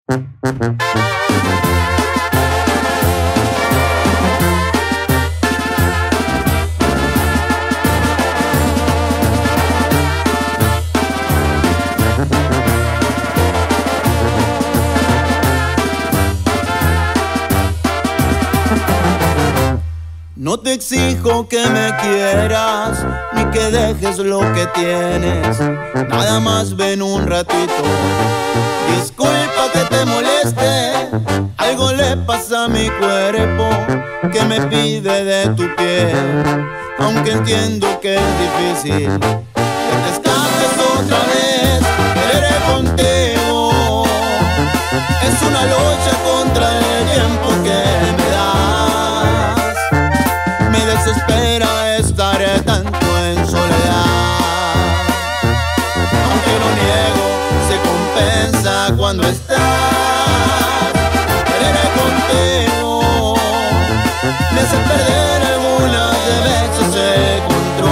No te exijo que me quieras, ni que dejes lo que tienes. Nada más ven un ratito. Disculpa que te moleste, algo le pasa a mi cuerpo que me pide de tu piel. Aunque entiendo que es difícil que te escapes otra vez, quereré contigo. Es una lucha contra el tiempo que me das. Me desespera estar tanto en soledad. Aunque lo niego, se compensa cuando estás. Quereré contigo me hace perder algunas veces el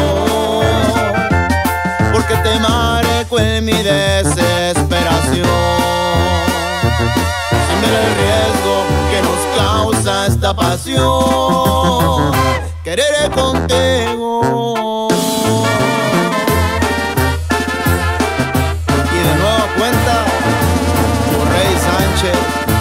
control, porque te marco en mi desesperación, sin ver el riesgo que nos causa esta pasión. Quereré contigo. Y de nueva cuenta, Rey Sánchez.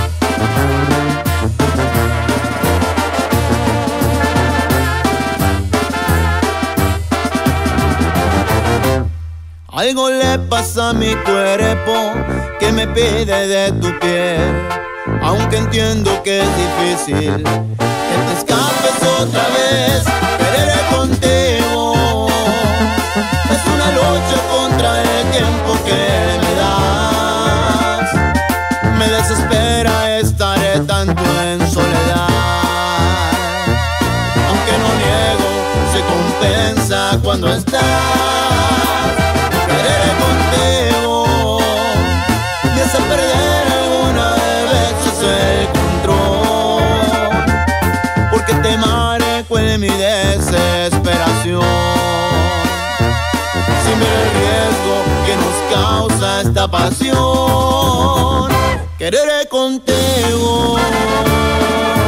Algo le pasa a mi cuerpo que me pide de tu piel. Aunque entiendo que es difícil que te escapes otra vez, quereré contigo. Es una lucha contra el tiempo que me das. Me desespera estar tanto en soledad. Aunque no niego, se compensa cuando estás. Quereré contigo me hace perder algunas veces el control, porque te marco en mi desesperación, sin ver el riesgo que nos causa esta pasión. Quereré contigo.